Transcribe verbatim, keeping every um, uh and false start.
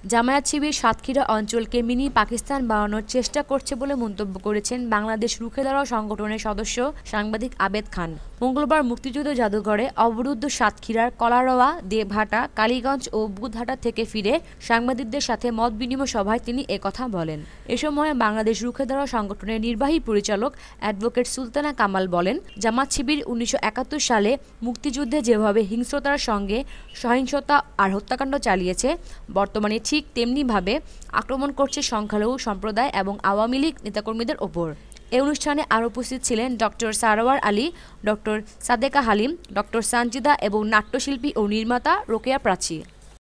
জামায়াত শিবির সাতক্ষীরা অঞ্চলকে মিনি পাকিস্তান বানানোর চেষ্টা করছে বলে মন্তব্য করেছেন বাংলাদেশ রুখে দাঁড়াও সংগঠনের সদস্য সাংবাদিক আবেদ খান। মঙ্গলবার মুক্তিযুদ্ধ জাদুঘরে অবরুদ্ধ সাতক্ষীরার কলারোয়া, দেবহাটা, কালীগঞ্জ ও বুধহাটা থেকে ফিরে সাংবাদিকদের সাথে মত বিনিময় সভায় তিনি একথা বলেন। এ সময় বাংলাদেশ রুখে দাঁড়াও সংগঠনের নির্বাহী পরিচালক অ্যাডভোকেট সুলতানা কামাল বলেন, জামাত শিবির উনিশশো একাত্তর সালে মুক্তিযুদ্ধে যেভাবে হিংস্রতার সঙ্গে সহিংসতা আর হত্যাকাণ্ড চালিয়েছে, বর্তমানে ঠিক তেমনিভাবে আক্রমণ করছে সংখ্যালঘু সম্প্রদায় এবং আওয়ামী লীগ নেতাকর্মীদের ওপর। এ অনুষ্ঠানে আরও উপস্থিত ছিলেন doctor Sarwar Ali, doctor Sadeka Halim, doctor Sanjida এবং নাট্যশিল্পী ও নির্মাতা রোকেয়া প্রাচী।